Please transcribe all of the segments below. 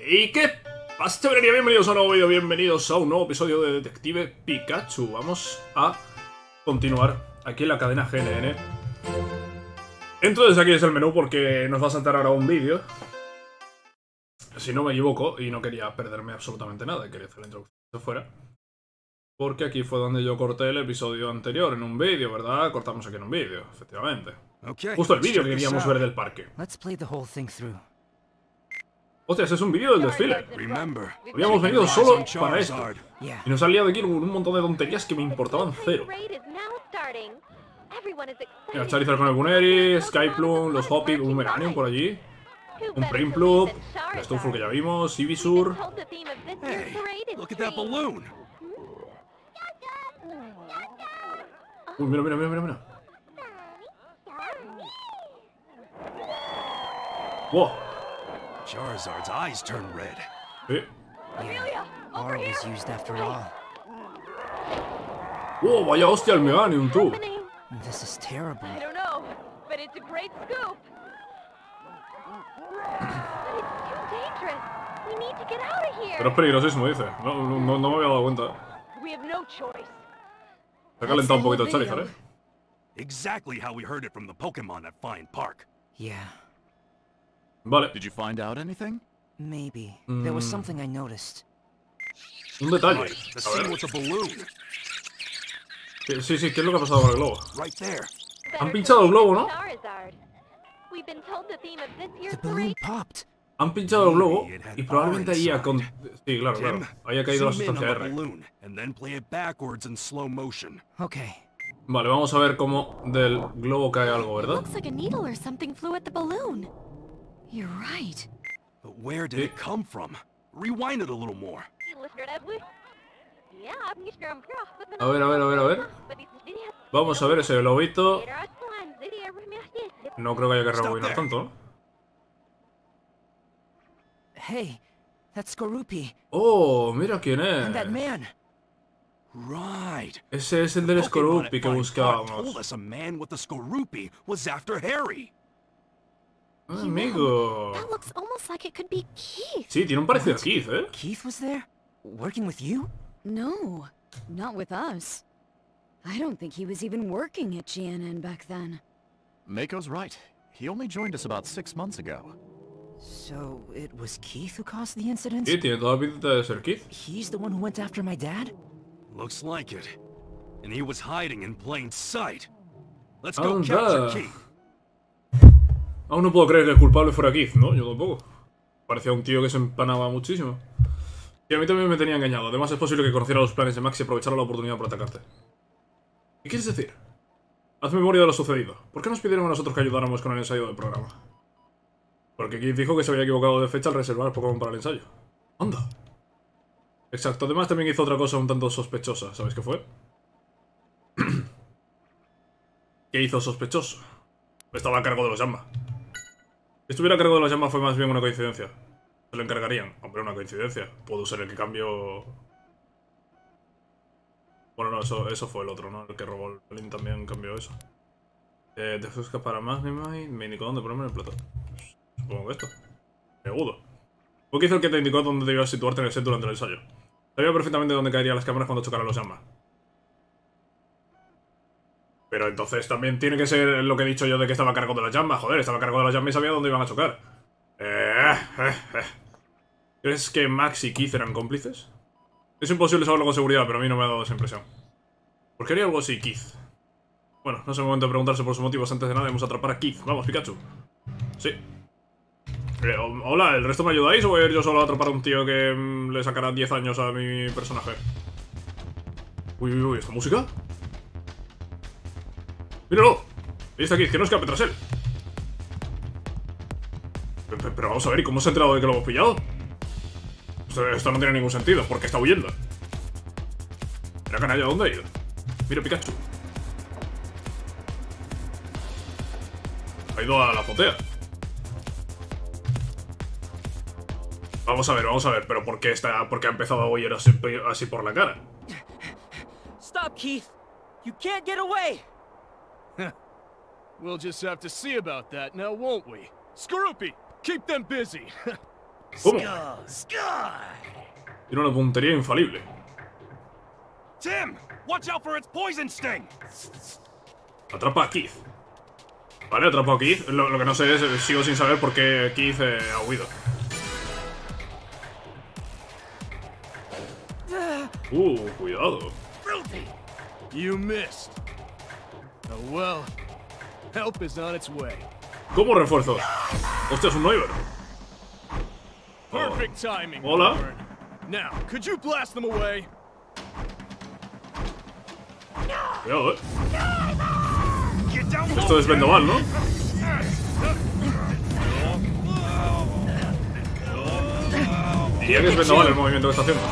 ¿Y qué pasa, chavalería? Bienvenidos a un nuevo vídeo, bienvenidos a un nuevo episodio de Detective Pikachu. Vamos a continuar aquí en la cadena GNN. Entonces aquí es el menú porque nos va a saltar ahora un vídeo, si no me equivoco, y no quería perderme absolutamente nada, quería hacer la introducción de fuera. Porque aquí fue donde yo corté el episodio anterior, en un vídeo, ¿verdad? Cortamos aquí en un vídeo, efectivamente. Justo el vídeo que queríamos ver del parque. Hostias, es un vídeo del desfile. Habíamos venido solo para esto. Y nos han liado aquí un montón de tonterías que me importaban cero. Mira, Charizard con el Buneri, Skyplum, los Hoppy, un Meranium por allí. Un Primplup, el Stufful que ya vimos, Ivysaur. Uy, mira, mira, mira, mira, mira. Wow. Charizard's eyes turn red. Wow, vaya hostia el Meganium, tú. This is terrible. I don't know, but it's a great scoop. But it's too dangerous. We need to get out of here. Pero es peligrosísimo, dice. No me había dado cuenta. We have no choice. Se ha calentado un poquito el Charizard, Exactly how we heard it from the Pokemon at Fine Park. Yeah, Vale. Did you find out anything? maybe. There was something I noticed. Un detalle. The A scene ver. with the balloon. Sí, ¿qué es lo que ha pasado con el globo? Right there. Han pinchado el globo, ¿no? Charizard. We've been told the theme of this year's The balloon parade. popped. Han pinchado el globo y probablemente ahí sí, claro, Tim, haya caído la zoom in on sustancia the R. balloon and then play it backwards in slow motion. Okay. Vale, vamos a ver cómo del globo cae algo, ¿verdad? Looks like a needle or something flew at the balloon. You're right. But where did it come from? Rewind it a little more. A ver. Vamos a ver ese globito. No creo que haya que rebobinar tanto, ¿no? Hey, that's Skorupi Oh, mira quién and that es. man. Right. Ese es el del Pokemon at Skorupi que Fine Park buscábamos. told us a man with a Skorupi was after Harry. Ah, amigo. That looks almost like it could be Keith. Sí, tiene un parecido a Keith, ¿eh? Keith was there? Working with you? No, not with us. I don't think he was even working at GNN back then. Mako's right. He only joined us about 6 months ago. So, it was Keith who caused the incident? Sí, tiene toda la pinta de ser Keith. He's the one who went after my dad? Looks like it. And he was hiding in plain sight. Let's go Anda. capture Keith. Aún no puedo creer que el culpable fuera Keith, ¿no? Yo tampoco. Parecía un tío que se empanaba muchísimo. Y a mí también me tenía engañado. Además es posible que conociera los planes de Max y aprovechara la oportunidad para atacarte. ¿Qué quieres decir? Haz memoria de lo sucedido. ¿Por qué nos pidieron a nosotros que ayudáramos con el ensayo del programa? Porque Keith dijo que se había equivocado de fecha al reservar Pokémon para el ensayo. ¡Anda! Exacto, además también hizo otra cosa un tanto sospechosa. ¿Sabes qué fue? ¿Qué hizo sospechoso? Estaba a cargo de los Yamba. Si estuviera a cargo de los Yamba fue más bien una coincidencia. Se lo encargarían. Hombre, una coincidencia. Puedo ser el que cambió... Bueno, no, eso fue el otro, ¿no? El que robó el pelín también cambió eso. Dejo escapar a Magnemite. Me indicó dónde ponerme el plato. Pues, supongo que esto. Agudo. ¿Por qué hizo el que te indicó dónde debías situarte en el set durante el ensayo? Sabía perfectamente dónde caerían las cámaras cuando chocaran los Yamba. Pero entonces también tiene que ser lo que he dicho yo de que estaba a cargo de las llamas. Joder, estaba a cargo de las llamas y sabía dónde iban a chocar. ¿Crees que Max y Keith eran cómplices? Es imposible saberlo con seguridad, pero a mí no me ha dado esa impresión. ¿Por qué haría algo así, Keith? Bueno, no es el momento de preguntarse por sus motivos. Antes de nada, debemos atrapar a Keith. Vamos, Pikachu. Sí. Hola, ¿el resto me ayudáis o voy a ir yo solo a atrapar a un tío que le sacará 10 años a mi personaje? Uy, ¿esta música? ¡Míralo! Ahí está Keith, que no escape tras él. Pero vamos a ver, ¿y cómo se ha enterado de que lo hemos pillado? Esto no tiene ningún sentido, porque está huyendo. Mira, canalla, ¿dónde ha ido? Mira, Pikachu. Ha ido a la azotea. Vamos a ver, pero ¿por qué ha empezado a huir así por la cara? Stop, Keith! You can't get away! We'll just have to see about that now, won't we? Skorupi, keep them busy! ¿Cómo? Sky! Tiene una puntería infalible. Tim! Watch out for its poison sting! Atrapa a Keith. Vale, atrapa a Keith. Lo que no sé es, sigo sin saber por qué Keith ha huido. Cuidado. You missed. Oh well. Help is on its way. ¿Cómo refuerzo? Hostia, es un Noiver. Perfect timing. Hola. Warren. Now, could you blast them away? Cuidado, Get down Esto es vendaval, ¿no? Diría que es vendaval el movimiento que está haciendo.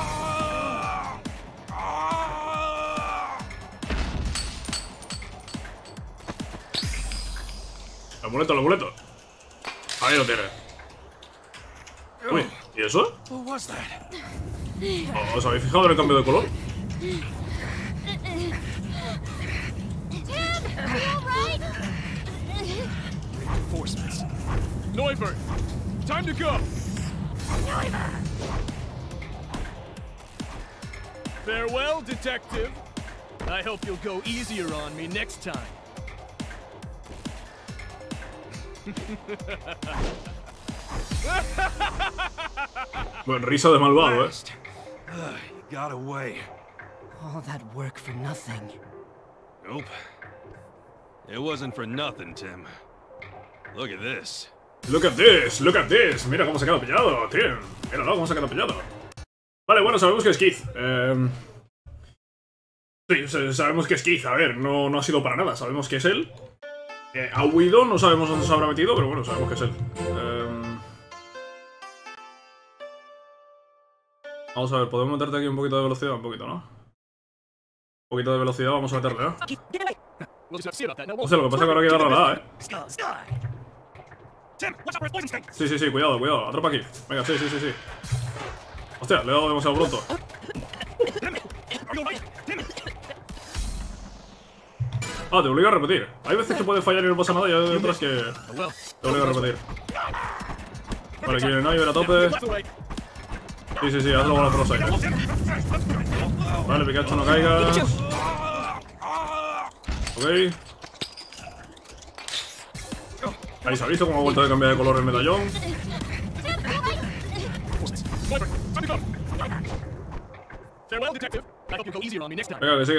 El amuleto, el amuleto. Ahí lo tiene. Uy, ¿y eso? What was that? ¿Os habéis fijado en el cambio de color? Reinforcements. Neuvert, time to go. Farewell, detective. I hope you'll go easier on me next time. Bueno, risa de malvado, You got away. All that work for nothing. Nope. It wasn't for nothing, Tim. Look at this. Look at this, look at this. Mira cómo se ha quedado pillado, tío. Míralo cómo se ha quedado pillado. Vale, bueno, sabemos que es Keith. Sí, sabemos que es Keith. A ver, no ha sido para nada. Sabemos que es él. Ha huido, no sabemos dónde se habrá metido, pero bueno, sabemos que es él. Vamos a ver, ¿podemos meterte aquí un poquito de velocidad? Un poquito, ¿no? Un poquito de velocidad, vamos a meterle, ¿eh? Hostia, lo que pasa es que ahora hay que darle a la A, ¿eh? Tim, watch out for its poison sting! Sí, cuidado, cuidado. Atrapa aquí. Venga, sí. Hostia, le he dado demasiado pronto. Are you alright? Tim! Ah, te obliga a repetir. Hay veces que puede fallar y no pasa nada y hay otras que te obliga a repetir. Vale, aquí viene Noiver a tope. Sí, hazlo con la prosa ahí. Vale, Pikachu, no caigas. Ok. Ahí se ha visto cómo ha vuelto a cambiar de color el medallón. Farewell, detective. I hope you'll go easier on me next time. Venga, que sí.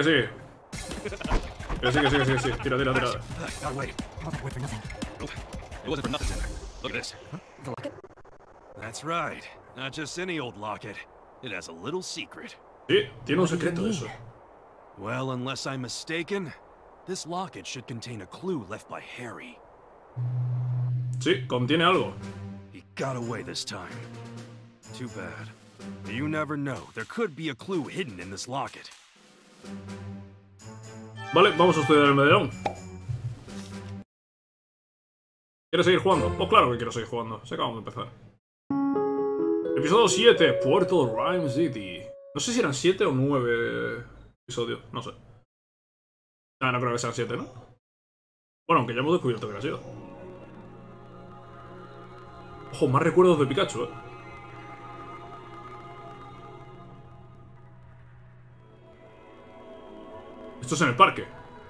Tira. Got away. All that work for nothing. Nope. It wasn't for nothing, Tim. Look at this. The locket? That's right. Not just any old locket. It has a little secret. Sí, tiene un secreto eso. Well, unless I'm mistaken, this locket should contain a clue left by Harry. Sí, contiene algo. He got away this time. Too bad. You never know. There could be a clue hidden in this locket. Vale, vamos a estudiar el medallón. ¿Quieres seguir jugando? Pues claro que quiero seguir jugando. Se acabamos de empezar. Episodio 7, Puerto Rhyme City. No sé si eran 7 o 9 episodios, no sé. No creo que sean 7, ¿no? Bueno, aunque ya hemos descubierto que ha sido. Ojo, más recuerdos de Pikachu, Esto es en el parque.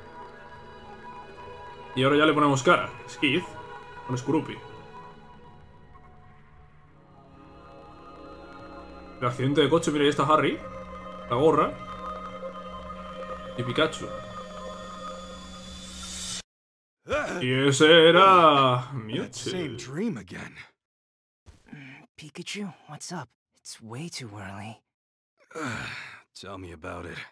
Y ahora ya le ponemos cara. Keith con Scroopy. El accidente de coche, mira, ahí está Harry. La gorra. Y Pikachu. Y ese era... That same Mewtwo. dream again. Pikachu, what's up? It's way too early. Tell me about it.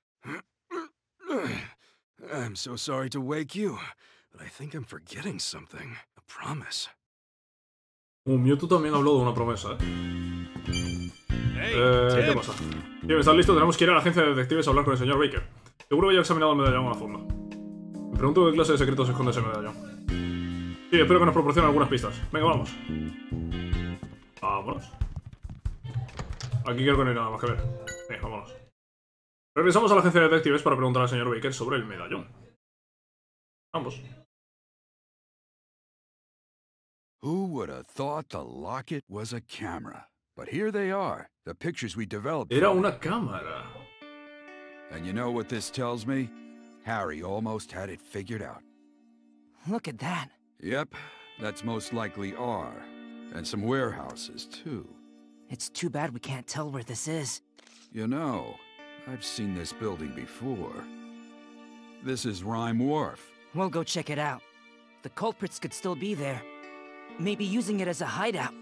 I'm so sorry to wake you, but I think I'm forgetting something. A promise. Mewtwo también habló de una promesa, Hey, ¿Qué Tim. pasa? Bien, ¿estás listo? Tenemos que ir a la agencia de detectives a hablar con el señor Baker. Seguro que ya ha examinado el medallón a fondo. Me pregunto qué clase de secretos esconde ese medallón. Sí, espero que nos proporcione algunas pistas. Venga, vamos. Vámonos. Aquí creo que no hay nada más que ver. Venga, vámonos. Regresamos a la agencia de detectives para preguntar al señor Baker sobre el medallón. Vamos. Who would have thought the locket was a camera? But here they are, the pictures we developed. Era una cámara. And you know what this tells me? Harry almost had it figured out. Look at that. Yep, that's most likely R. And some warehouses, too. It's too bad we can't tell where this is. You know, I've seen this building before. This is Rhyme Wharf. We'll go check it out. The culprits could still be there. Maybe using it as a hideout.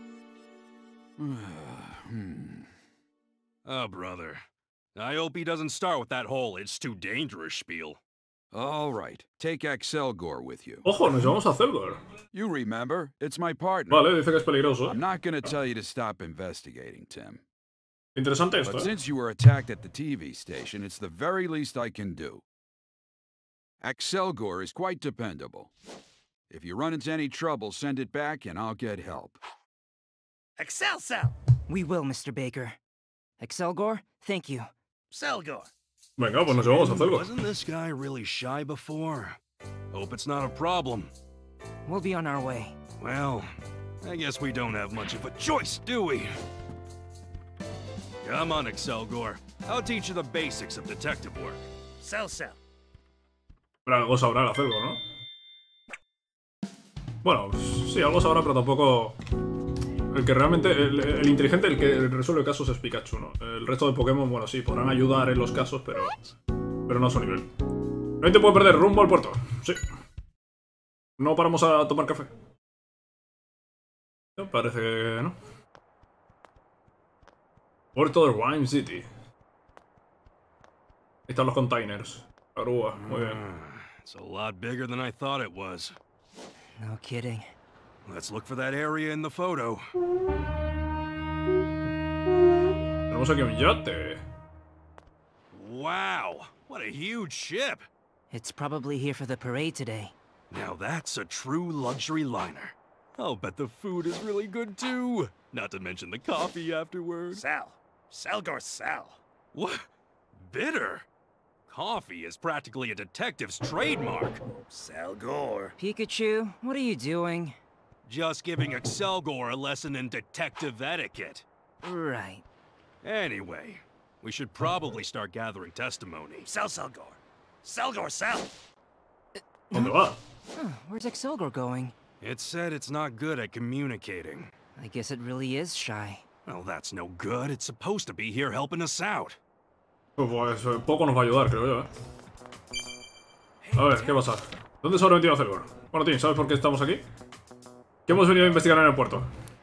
Oh, brother. I hope he doesn't start with that whole "it's too dangerous" spiel. All right, take Excelgor with you. Ojo, nos vamos a Zelgor. You remember, it's my partner. Vale, dice que es peligroso. I'm not gonna tell you to stop investigating, Tim. Interesante esto, But ¿eh? since you were attacked at the TV station, it's the very least I can do. Excelgor is quite dependable. If you run into any trouble, send it back and I'll get help. Excelsior! We will, Mr. Baker. Excelgor, thank you. Selgor. Venga, pues nos vamos a Zelgor. Wasn't this guy really shy before? Hope it's not a problem. We'll be on our way. Well, I guess we don't have much of a choice, do we? Come on, Excelgor. I'll teach you the basics of detective work. Cell. Pero algo sabrá el Zelgor, ¿no? Bueno, sí, algo sabrá, pero tampoco... El que realmente... El inteligente, el que resuelve casos es Pikachu, ¿no? El resto de Pokémon, bueno, sí, podrán ayudar en los casos, pero no a su nivel. No te puede perder rumbo al puerto. Sí. No paramos a tomar café. No, parece que no. Puerto de Rhyme City. Ahí están los containers. La grúa, muy bien. It's a lot bigger than I thought it was. No kidding. Let's look for that area in the photo. Tenemos aquí un yate. Wow, what a huge ship! It's probably here for the parade today. Now that's a true luxury liner. I'll bet the food is really good too. Not to mention the coffee afterwards. Selgor Sal. What? Bitter? Coffee is practically a detective's trademark. Selgor. Pikachu, what are you doing? Just giving Excelgor a lesson in detective etiquette. Right. Anyway, we should probably start gathering testimony. Selgor. Selgor Sal. ¿Dónde va? Huh, where's Excelgor going? It said it's not good at communicating. I guess it really is shy. Well, that's no good. It's supposed to be here helping us out. Pues poco nos va a ayudar, creo yo, ¿eh? A ver, ¿qué pasa? ¿Dónde se habrá metido Zelgor? Bueno, Tim, ¿sabes por qué estamos aquí? ¿Qué hemos venido a investigar en el puerto?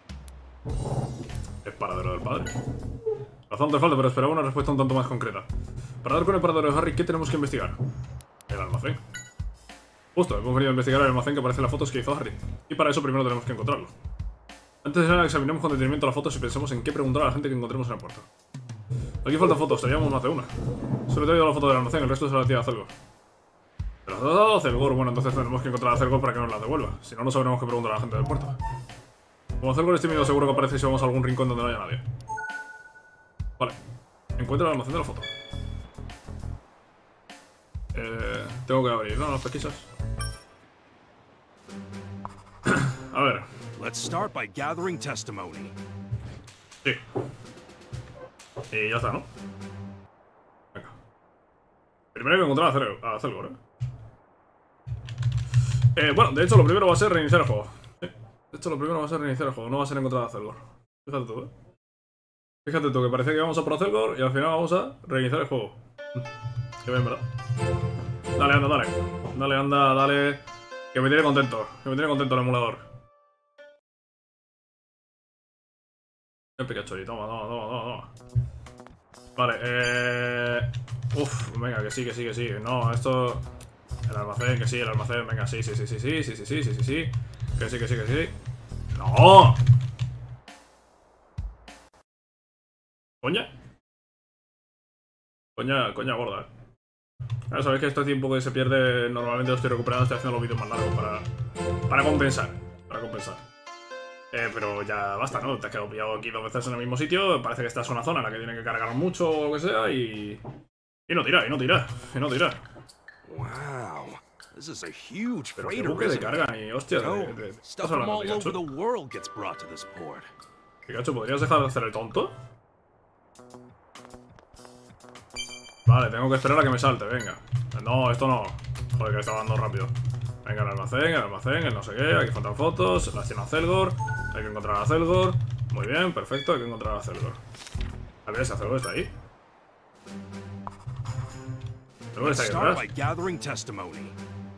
El paradero del padre. Razón te falta, pero esperaba una respuesta un tanto más concreta. Para dar con el paradero de Harry, ¿qué tenemos que investigar? El almacén. Justo, hemos venido a investigar el almacén que aparece en las fotos que hizo Harry. Y para eso primero tenemos que encontrarlo. Antes de nada, examinemos con detenimiento las fotos y pensemos en qué preguntar a la gente que encontremos en el puerto. Aquí faltan fotos, teníamos más de una. Solo he traído la foto del almacén, el resto se la tira a Zelgor. ¿Te las has dado a Zelgor? Bueno, entonces tenemos que encontrar a Zelgor para que nos las devuelva. Si no, no sabremos qué preguntar a la gente del puerto. Como Zelgor es tímido, seguro que aparece si vamos a algún rincón donde no haya nadie. Vale. Encuentra el almacén de la foto. Tengo que abrir, ¿no? Las pesquisas. A ver. Let's start by gathering testimony. Sí. Y ya está, ¿no? Venga. Primero hay que encontrar a Zelgor, bueno, de hecho lo primero va a ser reiniciar el juego. Sí. De hecho lo primero va a ser reiniciar el juego, no va a ser encontrar a Zelgor. Fíjate tú, Fíjate tú, que parecía que íbamos a por a Zelgor y al final vamos a reiniciar el juego. Qué bien, ¿verdad? Dale, anda, dale. Dale, anda, dale. Que me tiene contento. Que me tiene contento el emulador. El Pikachu, toma. Vale, uf, venga, que sí. No, esto... El almacén, que sí, el almacén, venga, sí. Que sí. ¡No! Coña gorda, Ahora sabéis que este tiempo que se pierde normalmente lo estoy recuperando, estoy haciendo los vídeos más largos para compensar. Pero ya basta, ¿no? Te has quedado pillado aquí 2 veces en el mismo sitio. Parece que estás en una zona en la que tiene que cargar mucho o lo que sea y no tira. Wow. This is a huge Pero qué freighter. buque de isn't it? carga y hostia. Oh, ¿Estás stuff from hablando, all over the Pikachu? world gets brought to this port. Pikachu, ¿podrías dejar de hacer el tonto? Vale, tengo que esperar a que me salte, venga. No, esto no. Joder, que está dando rápido. Venga, el almacén, el no sé qué. Aquí faltan fotos, la tiene a Zelgor. Hay que encontrar a Zelgor. Muy bien, perfecto, hay que encontrar a Zelgor. A ver, ese Zelgor está ahí. Zelgor Let's está ahí start by detrás. gathering testimony.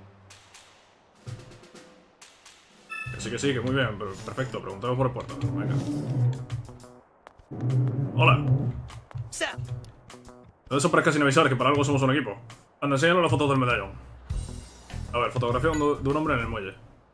Que sí, que muy bien, perfecto. Preguntemos por el puerto. Venga. Hola. No eso parezca sin avisar que para algo somos un equipo. Anda, enséñanos las fotos del medallón. A ver, fotografía de un hombre en el muelle.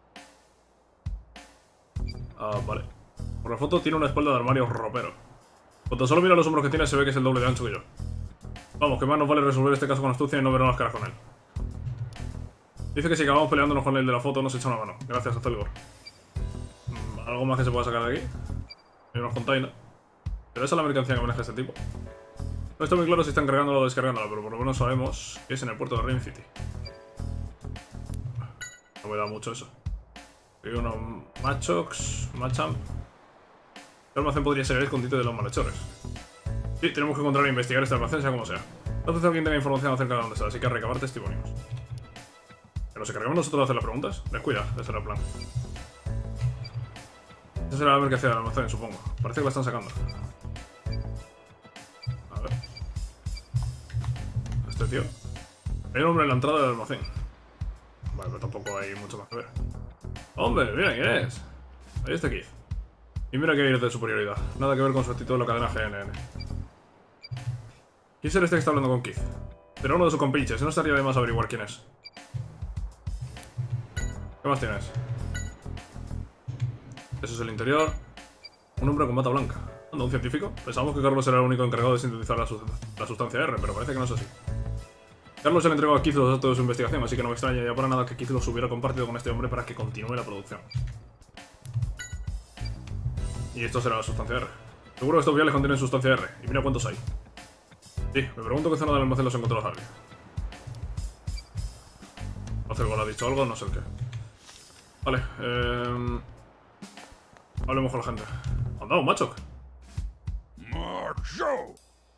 Ah, vale. Por la foto tiene una espalda de armario ropero. Cuando solo mira los hombros que tiene se ve que es el doble de ancho que yo. Vamos, que más nos vale resolver este caso con astucia y no vernos las caras con él. Dice que si acabamos peleándonos con el de la foto nos echa una mano. Gracias a Zelgor. ¿Algo más que se pueda sacar de aquí? Hay unos containers. ¿Pero esa es la mercancía que maneja este tipo? No está muy claro si están cargándola o descargándola, pero por lo menos sabemos que es en el puerto de Rain City. No me da mucho eso. Hay unos Machox, Machamp. El almacén podría ser el escondite de los malhechores. Sí, tenemos que encontrar e investigar este almacén, sea como sea. No sé si alguien tenga información acerca de dónde está, así que recabar testimonios. ¿Que nos encargamos nosotros de hacer las preguntas? Descuida, ese era el plan. Esa será la mercancía del almacén, supongo. Parece que la están sacando. A ver. Este tío. Hay un hombre en la entrada del almacén. Vale, pero tampoco hay mucho más que ver. ¡Hombre! ¡Mira quién es! Ahí está Keith. Y mira que ir de superioridad. Nada que ver con su actitud en la cadena GNN. ¿Quién será este que está hablando con Keith? Será uno de sus compinches. No estaría de más averiguar quién es. ¿Qué más tienes? Eso es el interior. Un hombre con bata blanca. ¿Un científico? Pensábamos que Carlos era el único encargado de sintetizar la sustancia R, pero parece que no es así. Carlos se le entregó a Keith los datos de su investigación, así que no me extraña ya para nada que Keith los hubiera compartido con este hombre para que continúe la producción. Y esto será la sustancia R. Seguro que estos viales contienen sustancia R, y mira cuántos hay. Sí, me pregunto qué zona del almacén los encontró Harry. Zelgor ha dicho algo, no sé el qué. Vale, hablemos con la gente. ¡Anda, un Machoc! Macho!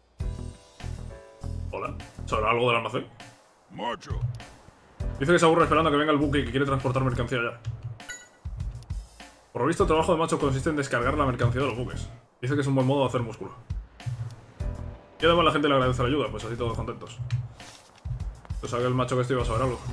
Hola, ¿sabrá algo del almacén? Macho! Dice que se aburre esperando a que venga el buque y que quiere transportar mercancía ya. Por lo visto, el trabajo de Machoc consiste en descargar la mercancía de los buques. Dice que es un buen modo de hacer músculo. Y además la gente le agradece la ayuda, pues así todos contentos. Pues sabe que el Machoc este iba a saber algo.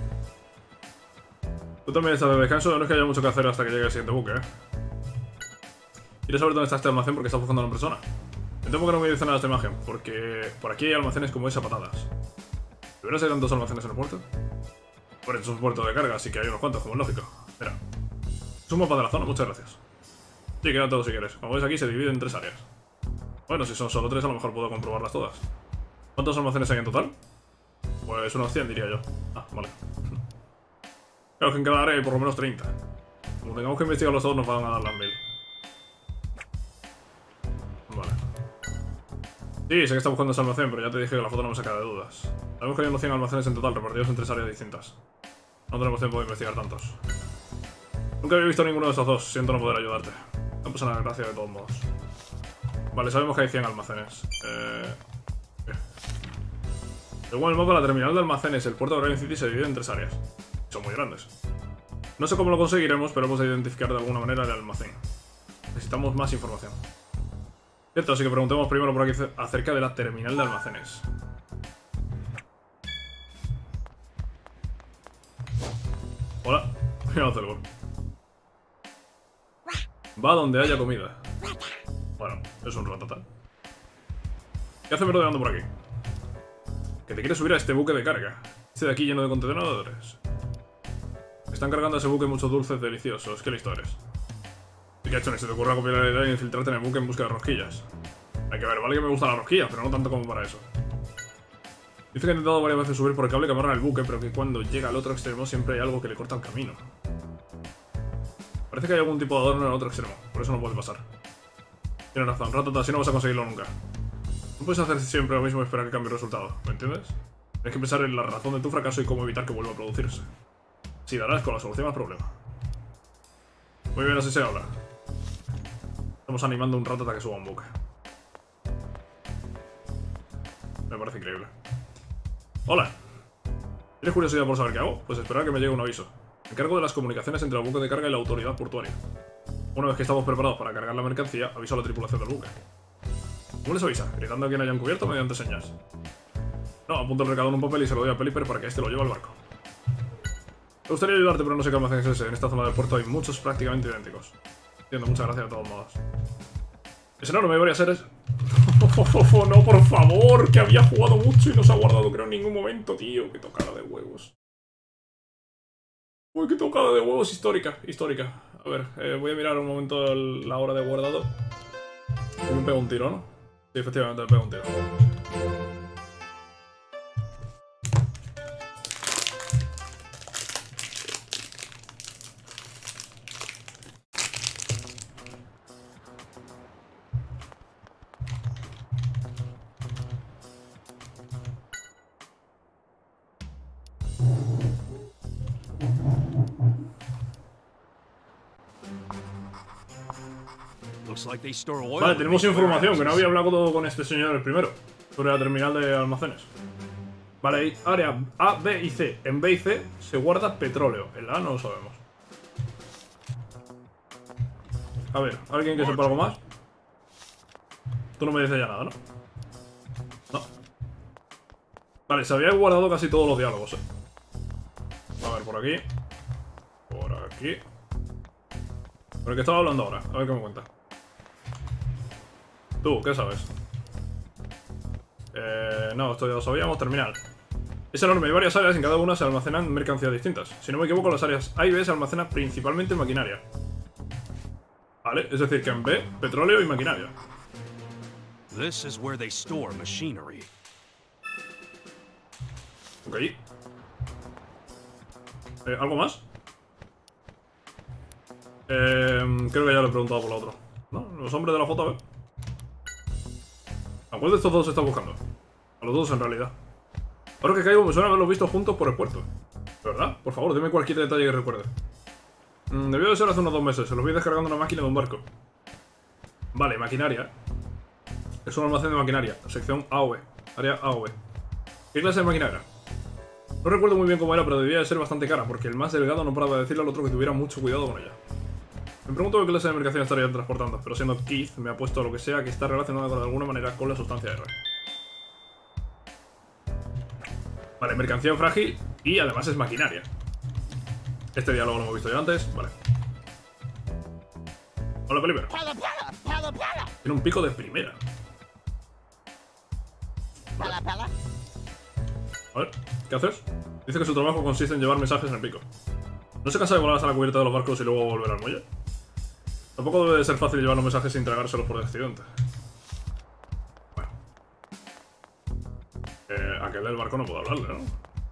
Tú también estás de descanso, no es que haya mucho que hacer hasta que llegue el siguiente buque, ¿Quieres saber dónde está este almacén porque estás buscando a una persona? Me temo que no me dice nada esta imagen, porque por aquí hay almacenes como esa patadas. ¿De veras hay tantos almacenes en el puerto? Por eso es un puerto de carga, así que hay unos cuantos, como es lógico. Mira. Es un mapa de la zona, muchas gracias. Sí, queda todo si quieres. Como ves aquí se divide en 3 áreas. Bueno, si son solo 3 a lo mejor puedo comprobarlas todas. ¿Cuántos almacenes hay en total? Pues unos 100 diría yo. Ah, vale. Claro que en cada área hay por lo menos 30. Como tengamos que investigarlos todos nos van a dar las 1000. Vale. Sí, sé que está buscando ese almacén, pero ya te dije que la foto no me saca de dudas. Sabemos que hay unos 100 almacenes en total, repartidos en 3 áreas distintas. No tenemos tiempo de investigar tantos. Nunca había visto ninguno de esos dos, siento no poder ayudarte. No pasa nada, gracias de todos modos. Vale, sabemos que hay 100 almacenes. Según el mapa, la terminal de almacenes y el puerto de Rain City se divide en 3 áreas. Son muy grandes. No sé cómo lo conseguiremos, pero hemos de identificar de alguna manera el almacén. Necesitamos más información. Cierto, así que preguntemos primero por aquí acerca de la terminal de almacenes. Hola, mira Zelgor. Va donde haya comida. Bueno, es un ratata. ¿Qué hace merodeando por aquí? Que te quieres subir a este buque de carga. Este de aquí lleno de contenedores. Están cargando a ese buque muchos dulces deliciosos. ¿Qué listo eres? ¿Y qué ha hecho? ¿Se te ocurre copiar la idea y infiltrarte en el buque en busca de rosquillas? Hay que ver, vale que me gustan las rosquillas, pero no tanto como para eso. Dice que ha intentado varias veces subir por el cable que amarra el buque, pero que cuando llega al otro extremo siempre hay algo que le corta el camino. Parece que hay algún tipo de adorno en el otro extremo, por eso no puede pasar. Tienes razón, Ratata, así no vas a conseguirlo nunca. No puedes hacer siempre lo mismo y esperar que cambie el resultado, ¿me entiendes? Tienes que pensar en la razón de tu fracaso y cómo evitar que vuelva a producirse. Si darás con la solución al problema. Muy bien, así se habla. Estamos animando un rato hasta que suba un buque. Me parece increíble. Hola. ¿Tienes curiosidad por saber qué hago? Pues esperar a que me llegue un aviso. Me encargo de las comunicaciones entre el buque de carga y la autoridad portuaria. Una vez que estamos preparados para cargar la mercancía, aviso a la tripulación del buque. ¿Cómo les avisa? Gritando a quien hayan cubierto mediante señas. No, apunto el recado en un papel y se lo doy a Pelipper para que este lo lleve al barco. Me gustaría ayudarte, pero no sé qué almacén es ese. En esta zona del puerto hay muchos prácticamente idénticos. Entiendo, muchas gracias de todos modos. Ese enorme hay varias seres. No, por favor, que había jugado mucho y no se ha guardado, creo, en ningún momento, tío. Qué tocada de huevos. Uy, qué tocada de huevos histórica. A ver, voy a mirar un momento la hora de guardado. Me pego un tiro, ¿no? Sí, efectivamente, me pego un tiro. Vale, tenemos información, que no había hablado con este señor el primero, sobre la terminal de almacenes. Vale, hay área A, B y C. En B y C se guarda petróleo. En la A no lo sabemos. A ver, ¿alguien que sepa algo más? Tú no me dices ya nada, ¿no? No. Vale, se había guardado casi todos los diálogos, A ver, por aquí. Por aquí. ¿Por el que estaba hablando ahora? A ver qué me cuenta. Tú, ¿qué sabes? No, esto ya lo sabíamos. Terminal. Es enorme, hay varias áreas, en cada una se almacenan mercancías distintas. Si no me equivoco, las áreas A y B se almacenan principalmente maquinaria. Vale, es decir, que en B, petróleo y maquinaria. This is where they store machinery. Ok. ¿Algo más? Creo que ya lo he preguntado por la otra. ¿No? Los hombres de la foto, a ver. ¿A cuál de estos dos se está buscando? A los dos, en realidad. Ahora que caigo, me suena haberlos visto juntos por el puerto. ¿De verdad? Por favor, dime cualquier detalle que recuerde. Debió de ser hace unos 2 meses. Se los vi descargando una máquina de un barco. Vale, maquinaria. Es un almacén de maquinaria. Sección AOV. Área AOV. ¿Qué clase de maquinaria? No recuerdo muy bien cómo era, pero debía de ser bastante cara, porque el más delgado no paraba de decirle al otro que tuviera mucho cuidado con ella. Me pregunto qué clase de mercancía estarían transportando, pero siendo Keith, me ha puesto lo que sea que está relacionado de alguna manera con la sustancia R. Vale, mercancía frágil y además es maquinaria. Este diálogo lo hemos visto ya antes, vale. Hola, Pelipper. Tiene un pico de primera. Vale. A ver, ¿qué haces? Dice que su trabajo consiste en llevar mensajes en el pico. ¿No se cansa de volar hasta la cubierta de los barcos y luego volver al muelle? Tampoco debe de ser fácil llevar los mensajes sin tragárselos por accidente. Bueno. Aquel del barco no puedo hablarle, ¿no?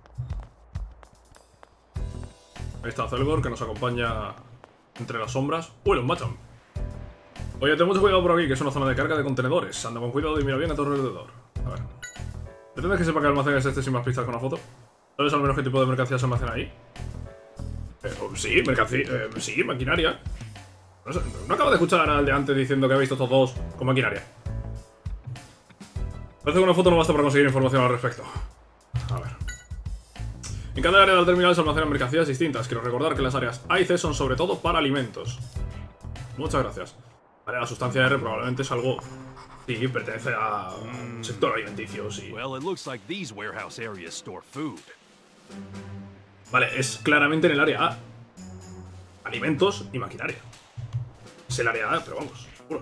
Ahí está Zelgor, que nos acompaña entre las sombras. ¡Uy, los machan! Oye, ten mucho cuidado por aquí, que es una zona de carga de contenedores. Anda con cuidado y mira bien a tu alrededor. A ver. ¿Pretendes que sepa que el almacén es este sin más pistas con la foto? ¿Sabes al menos qué tipo de mercancía se almacena ahí? Sí, mercancía. Sí, maquinaria. No acabo de escuchar al de antes diciendo que ha visto estos dos con maquinaria. Parece que una foto no basta para conseguir información al respecto. A ver. En cada área del terminal se almacenan mercancías distintas. Quiero recordar que las áreas A y C son sobre todo para alimentos. Muchas gracias. Vale, la sustancia R probablemente es algo... Sí, pertenece a sector alimenticio, sí. Well, it looks like these warehouse areas store food. Vale, es claramente en el área A. Alimentos y maquinaria. Es el área A, pero vamos, seguro.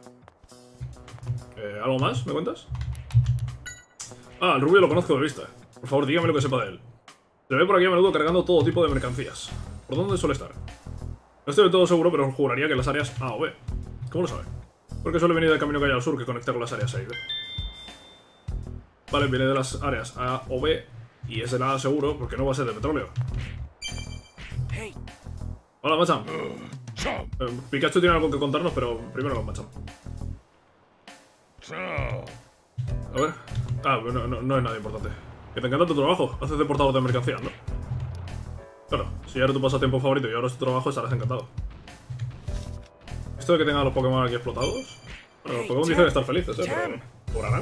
¿Algo más? ¿Me cuentas? Ah, el rubio lo conozco de vista. Por favor, dígame lo que sepa de él. Se ve por aquí a menudo cargando todo tipo de mercancías. ¿Por dónde suele estar? No estoy del todo seguro, pero juraría que las áreas A o B. ¿Cómo lo sabe? Porque suele venir del camino que hay al sur que conecta con las áreas A y B. Vale, viene de las áreas A o B y es de la A seguro porque no va a ser de petróleo. Hey. Hola, Machan. Pikachu tiene algo que contarnos, pero primero con Machan. A ver. Ah, no es nada importante. Que te encanta tu trabajo. Haces de portador de mercancías, ¿no? Claro, si era tu pasatiempo favorito y ahora es tu trabajo, estarás encantado. Esto de que tengan los Pokémon aquí explotados... Bueno, los Pokémon dicen estar felices, pero... ¿Cobrarán?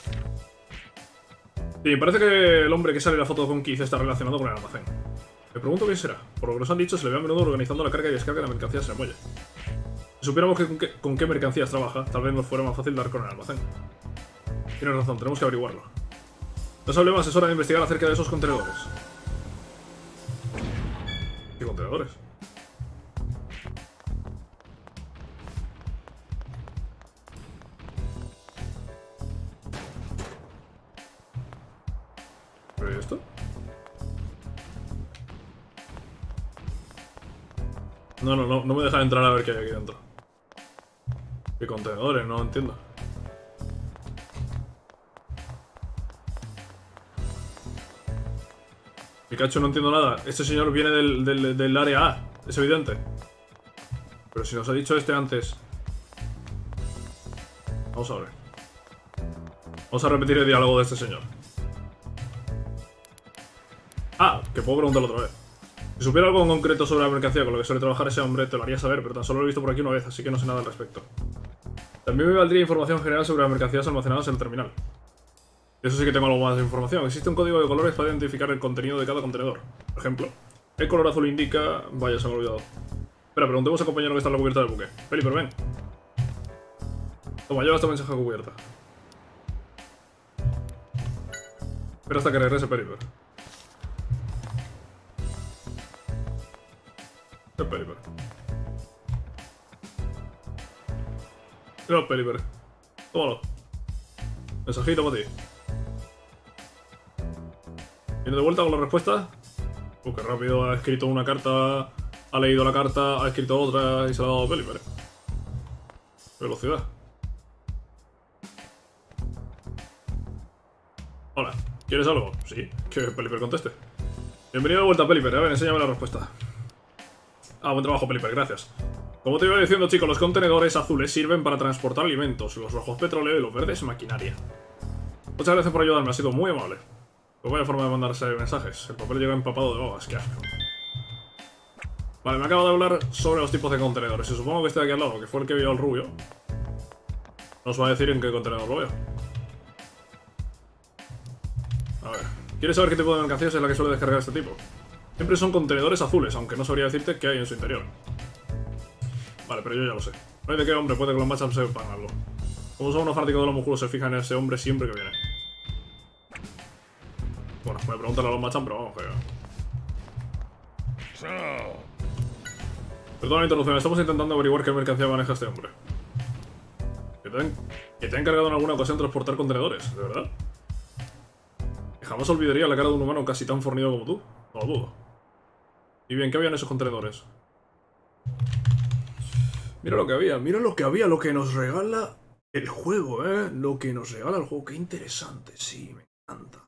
Sí, parece que el hombre que sale en la foto con Keith está relacionado con el almacén. Me pregunto quién será. Por lo que nos han dicho, se le ve a menudo organizando la carga y descarga de mercancías en el muelle. Si supiéramos con qué mercancías trabaja, tal vez nos fuera más fácil dar con el almacén. Tienes razón, tenemos que averiguarlo. No se hable más, es hora de investigar acerca de esos contenedores. ¿Qué contenedores? ¿Pero y esto? No me deja entrar a ver qué hay aquí dentro. ¿Qué contenedores? No entiendo. Pikachu, no entiendo nada. Este señor viene del área A. Es evidente. Pero si nos ha dicho este antes. Vamos a ver. Vamos a repetir el diálogo de este señor. Ah, que puedo preguntarlo otra vez. Si supiera algo en concreto sobre la mercancía con lo que suele trabajar ese hombre, te lo haría saber, pero tan solo lo he visto por aquí una vez, así que no sé nada al respecto. También me valdría información general sobre las mercancías almacenadas en el terminal. Eso sí que tengo algo más de información. Existe un código de colores para identificar el contenido de cada contenedor. Por ejemplo, el color azul indica... Vaya, se me ha olvidado. Espera, preguntemos al compañero que está en la cubierta del buque. Pelipper, ven. Toma, lleva esta mensaje a cubierta. Espera hasta que regrese Pelipper. ¿Qué es Pelipper? No, Pelipper. Tómalo. Mensajito para ti. ¿Viene de vuelta con la respuesta? Qué rápido, ha escrito una carta, ha leído la carta, ha escrito otra y se la ha dado a Pelipper. Velocidad. Hola, ¿quieres algo? Sí, que Pelipper conteste. Bienvenido de vuelta, Pelipper. A ver, enséñame la respuesta. Ah, buen trabajo, Pelipper, gracias. Como te iba diciendo, chicos, los contenedores azules sirven para transportar alimentos, los rojos petróleo y los verdes maquinaria. Muchas gracias por ayudarme, ha sido muy amable. Pues vaya forma de mandarse mensajes. El papel llega empapado de babas, qué asco. Vale, me acabo de hablar sobre los tipos de contenedores. Y supongo que este de aquí al lado, que fue el que vio al rubio, nos va a decir en qué contenedor lo veo. A ver, ¿quieres saber qué tipo de mercancías es la que suele descargar este tipo? Siempre son contenedores azules, aunque no sabría decirte qué hay en su interior. Vale, pero yo ya lo sé. No hay de qué hombre puede que los Machamp sepan algo. Como son unos fanáticos de los músculos, se fijan en ese hombre siempre que viene. Bueno, me preguntan a los Machamp, pero vamos, que... Perdón la interrupción, estamos intentando averiguar qué mercancía maneja este hombre. Que te ha encargado en alguna ocasión transportar contenedores, ¿de verdad? Que jamás olvidaría la cara de un humano casi tan fornido como tú. No lo dudo. Y bien, ¿qué había en esos contenedores? Mira lo que había, lo que nos regala el juego, ¿eh? Lo que nos regala el juego, qué interesante, sí, me encanta.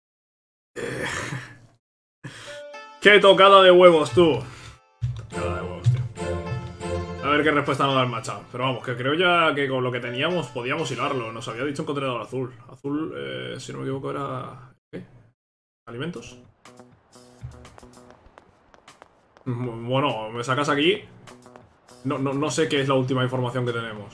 ¡Qué tocada de huevos, tú! Tocada de huevos, tío. A ver qué respuesta nos da el Machamp. Pero vamos, que creo ya que con lo que teníamos podíamos hilarlo. Nos había dicho un contenedor azul. Azul, si no me equivoco, era... ¿qué? ¿Alimentos? Bueno, me sacas aquí... No sé qué es la última información que tenemos.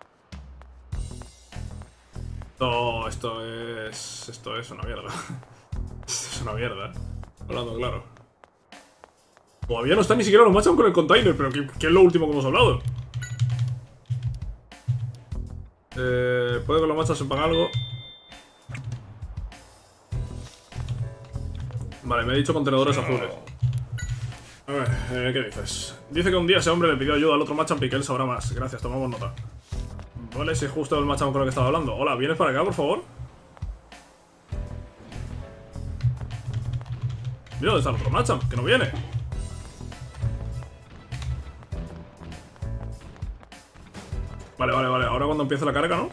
Esto es una mierda. Esto es una mierda, ¿eh? Hablando claro. Todavía no están ni siquiera los Machamp con el container, pero ¿qué es lo último que hemos hablado? Puede que los Machamp sepan algo. Vale, me he dicho contenedores azules. A ver, ¿qué dices? Dice que un día ese hombre le pidió ayuda al otro Machamp y que él sabrá más. Gracias, tomamos nota. Vale, si es justo el Machamp con el que estaba hablando. Hola, ¿vienes para acá, por favor? Mira, ¿dónde está el otro Machamp? Que no viene. Vale. Ahora cuando empiece la carga, ¿no?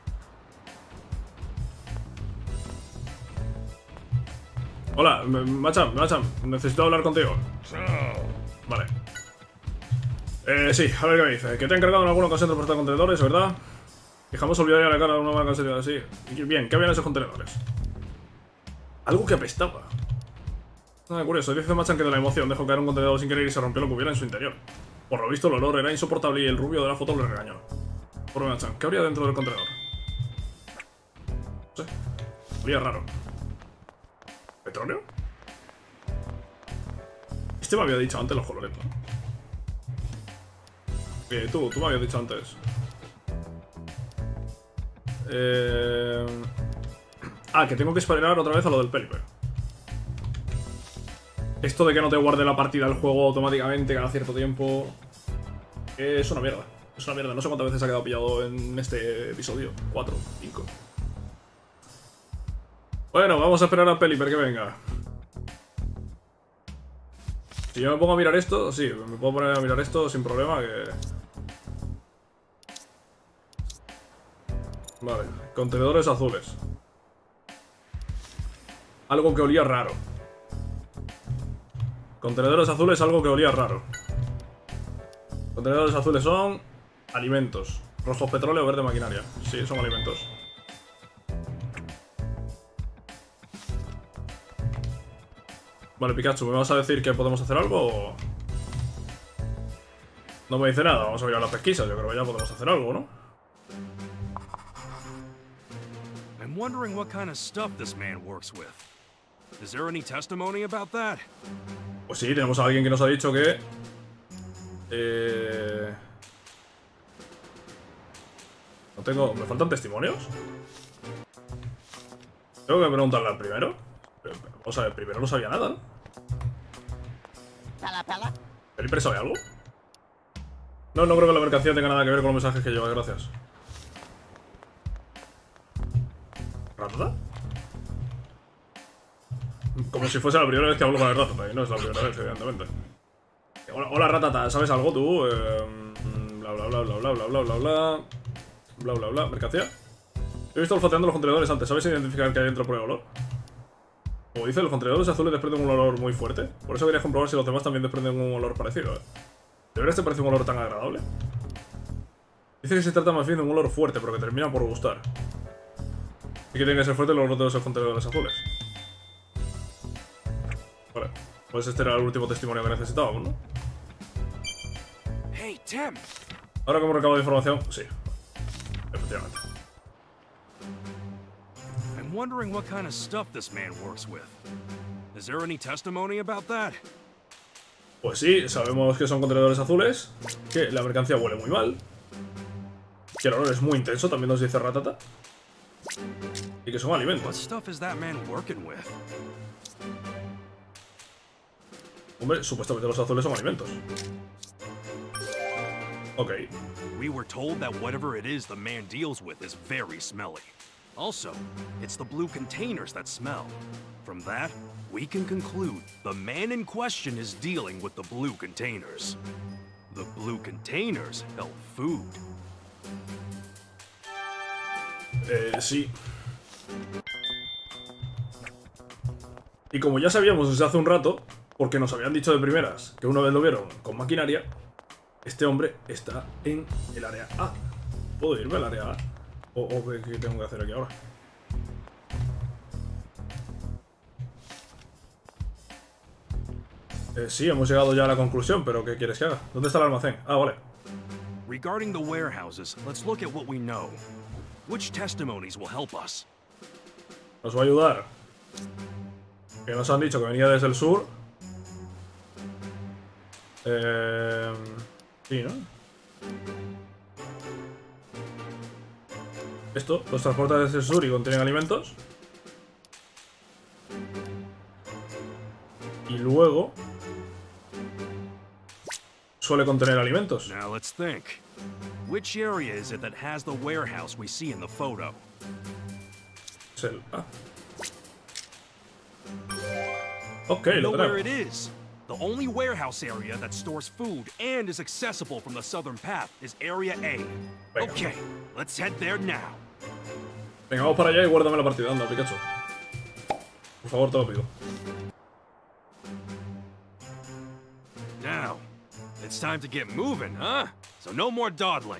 Hola, Machamp, necesito hablar contigo. Vale. Sí, a ver qué me dice. Que te ha encargado en alguna ocasión de transportar contenedores, ¿verdad? Que jamás olvidaría la cara de una marca seria así. Bien, ¿qué había en esos contenedores? Algo que apestaba. Nada curioso, dice Machan que de la emoción dejó caer un contenedor sin querer y se rompió lo que hubiera en su interior. Por lo visto el olor era insoportable y el rubio de la foto le regañó. Por Machan, ¿qué habría dentro del contenedor? No sé. Olía raro. ¿Petróleo? Este me había dicho antes los colores, ¿no? Tú me habías dicho antes. Ah, que tengo que esperar otra vez a lo del Pelipper. Esto de que no te guarde la partida del juego automáticamente cada cierto tiempo es una mierda. Es una mierda. No sé cuántas veces ha quedado pillado en este episodio. 4, 5. Bueno, vamos a esperar a Pelipper que venga. Si yo me pongo a mirar esto, sí, me puedo poner a mirar esto sin problema. Vale, contenedores azules. Algo que olía raro. Contenedores azules, algo que olía raro. Contenedores azules son alimentos. Rojo petróleo, verde maquinaria. Sí, son alimentos. Vale, Pikachu, ¿me vas a decir que podemos hacer algo o...? No me dice nada, vamos a mirar las pesquisas. Yo creo que ya podemos hacer algo, ¿no? I'm wondering what kind of stuff this man works with. Is there any testimony about that? Pues sí, tenemos a alguien que nos ha dicho que... No tengo... ¿Me faltan testimonios? Tengo que preguntarle al primero. O sea, el primero no sabía nada, ¿no? ¿Pelipper sabe algo? No creo que la mercancía tenga nada que ver con los mensajes que lleva, gracias. ¿Ratata? Como si fuese la primera vez que hablo con el Ratata, y no es la primera vez, evidentemente. Hola Ratata, ¿sabes algo tú? Bla bla bla bla bla bla bla bla bla. Bla bla bla, mercancía. He visto olfateando los contenedores antes, ¿sabes identificar qué hay dentro por el olor? Como dice, los contenedores azules desprenden un olor muy fuerte. Por eso quería comprobar si los demás también desprenden un olor parecido, ¿eh? ¿De verdad te parece un olor tan agradable? Dice que se trata más bien de un olor fuerte, pero que termina por gustar. Y que tiene que ser fuerte el olor de esos contenedores azules. Vale, pues este era el último testimonio que necesitábamos, ¿no? Hey, Tim. Ahora que hemos recabado información, sí. Efectivamente. I'm wondering what kind of stuff this man works with. Is there any testimony about that? Pues sí, sabemos que son contenedores azules, que la mercancía huele muy mal, que el olor es muy intenso, también nos dice Ratata, y que son What alimentos. stuff is that man working with? Hombre, supuestamente los azules son alimentos. Ok. We were told that whatever it is the man deals with is very smelly. Also, it's the blue containers that smell. From that, we can conclude the man in question is dealing with the blue containers. The blue containers held food. Sí. Y como ya sabíamos desde hace un rato, porque nos habían dicho de primeras que una vez lo vieron con maquinaria, este hombre está en el área A. ¿Puedo irme al área A? ¿O qué tengo que hacer aquí ahora? Sí, hemos llegado ya a la conclusión, pero ¿qué quieres que haga? ¿Dónde está el almacén? Ah, vale. Regarding the warehouses, let's look at what we know. Which testimonies will help us? Nos va a ayudar. Que nos han dicho que venía desde el sur. Sí, ¿no? Esto los transporta desde el sur y contienen alimentos. Y luego suele contener alimentos. Now let's think. Which area is it that has the warehouse we see in the photo? Es el A. Ok, I know lo where it tenemos. is. The only warehouse area that stores food and is accessible from the southern path is Area A. Venga. Okay, let's head there now. Venga, vamos para allá y guárdame la partida, anda, Pikachu. Por favor, te lo pido. Now, it's time to get moving, huh? So no more dawdling.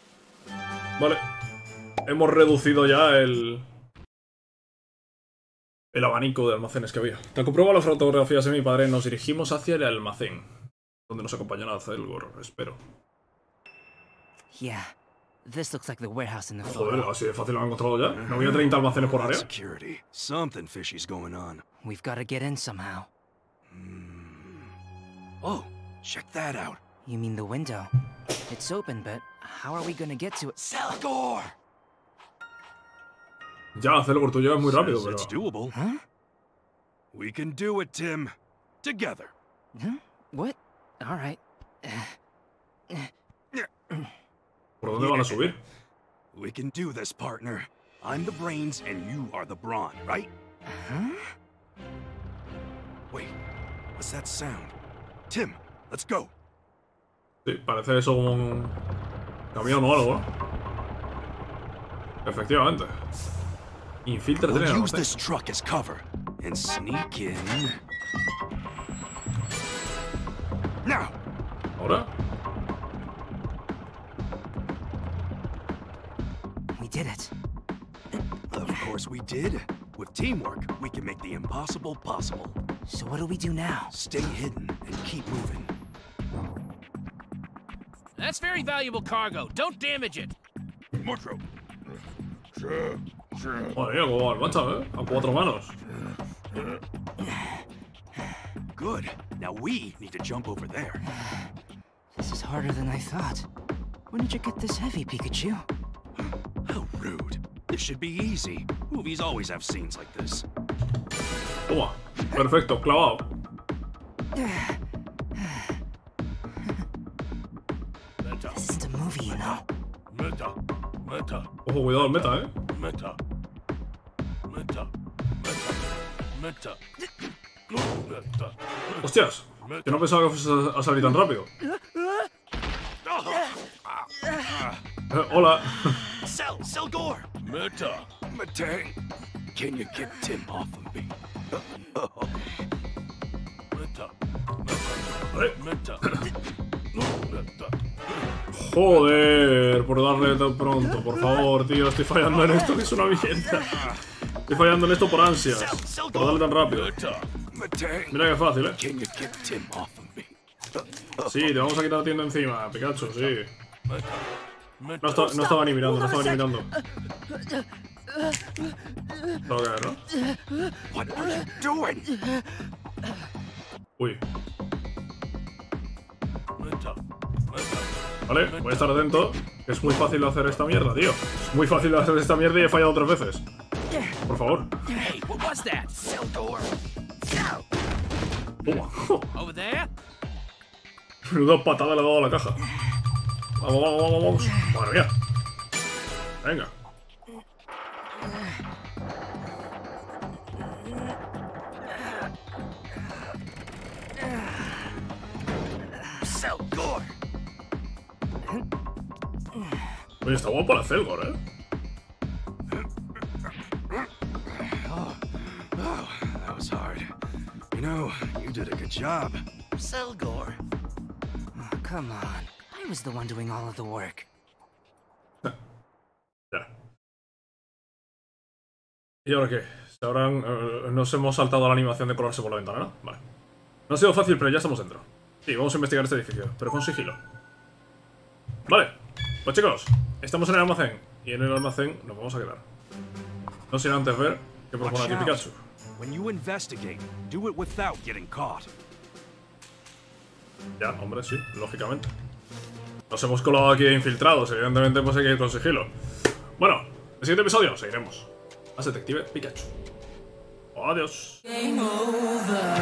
Vale. Hemos reducido ya el el abanico de almacenes que había. Tras comprobar las fotografías de mi padre, nos dirigimos hacia el almacén, donde nos acompañará Zelgor, espero. Yeah, this looks like the warehouse in the Joder, photo. así de fácil lo han encontrado ya. ¿No había 30 almacenes por área? Security. Something fishy's going on. We've got to get in somehow. Oh, check that out. You mean the window? It's open, but how are we gonna get to it? Zelgor! Ya, Zelgor, tú llegas muy rápido, Says pero... it's doable. Huh? We can do it, Tim. Together. Huh? What? All right. ¿Por dónde van a subir? We can do this, partner. I'm the brains and you are the brawn, right? Huh? Wait, what's that sound? Tim, let's go. Sí, parece eso como un camión o algo, ¿no? Efectivamente. Infiltrate en el We'll use almacén. this truck as cover and sneak in. Now. ¿Ahora? We did it. Of course we did. With teamwork, we can make the impossible possible. So what do we do now? Stay hidden and keep moving. That's very valuable cargo. Don't damage it. Motro. Madre mía, cómo va el macho, ¿eh? A 4 manos. Good. Now we need to jump over there. This is harder than I thought. When did you get this heavy, Pikachu? How rude. This should be easy. Movies always have scenes like this. Toma. Perfecto, clavado. This isn't a movie, you know. Ojo, cuidado el meta, ¿eh? Hostias. Yo no pensaba que fuese a salir tan rápido. Hola. Zelgor! Matang, can you get Tim off of me? Joder, por darle tan pronto, por favor, tío. Estoy fallando en esto, que es una mierda. Estoy fallando en esto por ansias. Por darle tan rápido. Mira que fácil, ¿eh? Can you get Tim off of me? Sí, te vamos a quitar la tienda encima, Pikachu, sí. No estaba ni mirando, no estaba ni mirando. Tengo que ver, ¿no? What are you doing? Uy. Vale, voy a estar atento. Que es muy fácil hacer esta mierda, tío. Es muy fácil hacer esta mierda y he fallado 3 veces. Por favor. Hey, what was that? Zelgor! Toma. Over there? Menuda patada le he dado a la caja. Vamos, vamos, vamos, vamos. Madre mía. Venga. Zelgor! Oye, está guapo la Zelgor, ¿eh? Oh, that was hard. You know, you did a good job. Zelgor! Oh, come on. I was the one doing all of the work. Ya. ¿Y ahora qué? Nos hemos saltado a la animación de colarse por la ventana, ¿no? Vale. No ha sido fácil, pero ya estamos dentro. Sí, vamos a investigar este edificio, pero con sigilo. Vale. Pues chicos, estamos en el almacén. Y en el almacén nos vamos a quedar. No sin antes ver qué propone aquí Pikachu. When you investigate, do it without getting caught. Ya, hombre, sí, lógicamente. Nos hemos colado aquí de infiltrados, evidentemente pues hay que ir con sigilo. Bueno, en el siguiente episodio seguiremos. Más Detective Pikachu. Adiós. Game over.